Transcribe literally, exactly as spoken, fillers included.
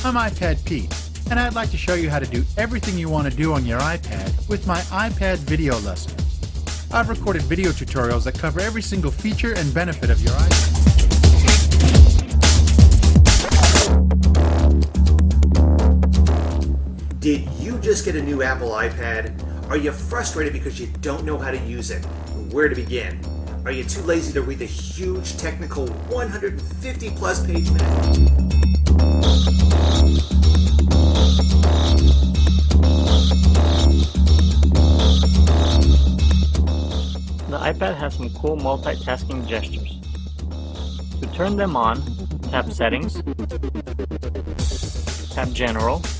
I'm iPad Pete, and I'd like to show you how to do everything you want to do on your iPad with my iPad video lesson. I've recorded video tutorials that cover every single feature and benefit of your iPad. Did you just get a new Apple iPad? Are you frustrated because you don't know how to use it? Where to begin? Are you too lazy to read the huge technical one hundred fifty plus page manual? The iPad has some cool multitasking gestures. To turn them on, tap Settings, tap General,